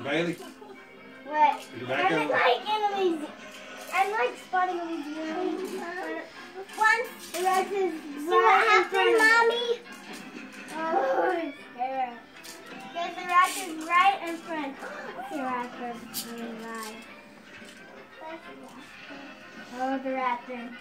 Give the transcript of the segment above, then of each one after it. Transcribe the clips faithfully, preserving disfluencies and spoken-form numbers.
Bailey? What? You're back I'm on. like enemies. I'm like spotting enemies. Once the rest is right. See what happened, Mommy? Oh, I'm scared. Because the rat is right in front. The rat is right. Oh, the rat thing.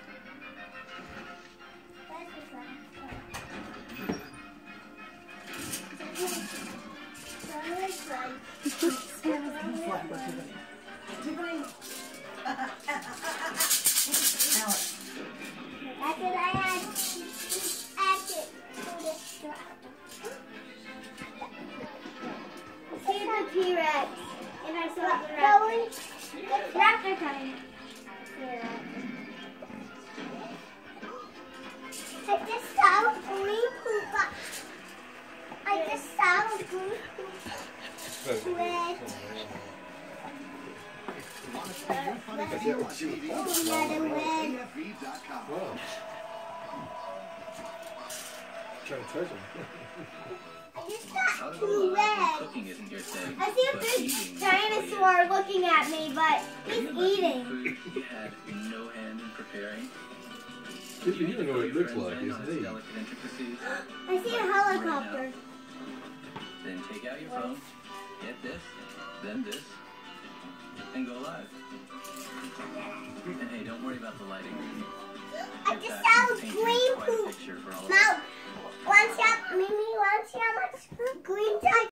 After I had acted see the T-Rex and I saw the raptor. Raptor coming. I just saw a green poop. I just saw a green poop. Red. Whoa. Trying to treasure. I just got two red. Cooking isn't your thing. I see a big dinosaur looking at me, but he's eating. Food you had no hand in preparing. You don't know what it looks like, Friends in on isn't its it? delicate intricacies. I see a helicopter. Then take out your phone, hit this, then this, and go live. And hey, don't worry about the lighting. I just saw a green poop. Picture for all of us. Now, one shot, Mimi, one shot, green type.